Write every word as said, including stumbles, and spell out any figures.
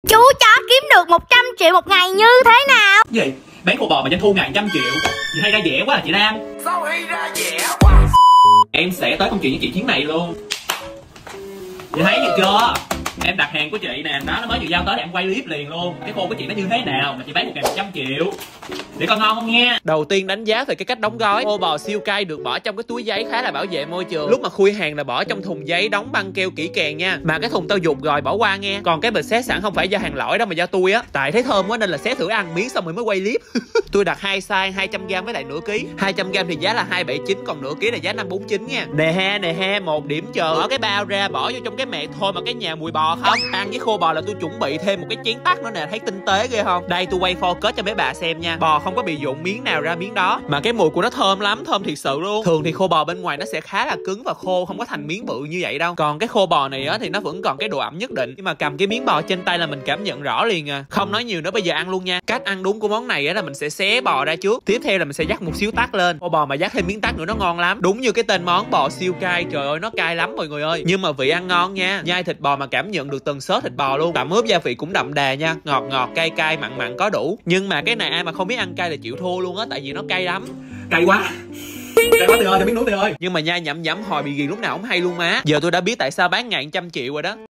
Chú chó kiếm được một trăm triệu một ngày như thế nào? Gì? Bán khô bò mà doanh thu ngày trăm triệu. Chị hay ra vẻ quá à chị Nam. Sao hay ra vẻ quá? Em sẽ tới công chuyện với chị chuyến này luôn. Chị thấy được chưa? Em đặt hàng của chị nè, đó nó mới vừa giao tới thì em quay clip liền luôn. Cái khô của chị nó như thế nào mà chị bán một ngày một trăm triệu. Để coi ngon không nha. Đầu tiên đánh giá về cái cách đóng gói. Khô bò siêu cay được bỏ trong cái túi giấy khá là bảo vệ môi trường. Lúc mà khui hàng là bỏ trong thùng giấy đóng băng keo kỹ càng nha. Mà cái thùng tao dục rồi bỏ qua nghe. Còn cái bịch xé sẵn không phải do hàng lỗi đâu mà do tôi á. Tại thấy thơm quá nên là xé thử ăn miếng xong rồi mới quay clip. Tôi đặt hai size hai trăm gam với lại nửa ký. hai trăm gam thì giá là hai bảy chín, còn nửa ký là giá năm bốn chín nha. Nè he nè he, một điểm chờ. Mở cái bao ra bỏ vô trong cái mẹt thôi mà cái nhà mùi bò không. Ăn với khô bò là tôi chuẩn bị thêm một cái chén tắc nữa nè, thấy tinh tế ghê không? Đây tôi quay focus cho mấy bà xem nha. Bò không có bị dụng miếng nào ra miếng đó, mà cái mùi của nó thơm lắm, thơm thiệt sự luôn. Thường thì khô bò bên ngoài nó sẽ khá là cứng và khô, không có thành miếng bự như vậy đâu. Còn cái khô bò này á thì nó vẫn còn cái độ ẩm nhất định, nhưng mà cầm cái miếng bò trên tay là mình cảm nhận rõ liền à. Không nói nhiều nữa, bây giờ ăn luôn nha. Cách ăn đúng của món này á là mình sẽ xé bò ra trước, tiếp theo là mình sẽ dắt một xíu tắc lên. Khô bò mà dắt thêm miếng tắc nữa nó ngon lắm, đúng như cái tên món, bò siêu cay. Trời ơi nó cay lắm mọi người ơi, nhưng mà vị ăn ngon nha. Nhai thịt bò mà cảm nhận được từng xớ thịt bò luôn. Tẩm ướp gia vị cũng đậm đà nha, ngọt ngọt cay cay mặn mặn có đủ. Nhưng mà cái này ai mà không biết ăn cay là chịu thua luôn á, tại vì nó cay lắm. Cay quá. Cay quá Tì ơi, cho miếng nuốt Tì ơi. Nhưng mà nhai nhẩm nhẩm hồi bị ghiền lúc nào không hay luôn má. Giờ tôi đã biết tại sao bán ngàn trăm triệu rồi đó.